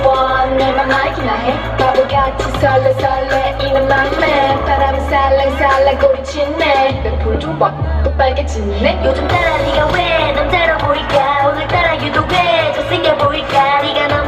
원 내 맘 알기나 해 바보같이 설레 이는 맘에 바람이 살랑살랑 꼬리치네 내 볼 좀 봐 또 빨개지네 요즘 따라 네가 왜 남자로 보일까 오늘따라 유독 왜 잘생겨 보일까 네가 너무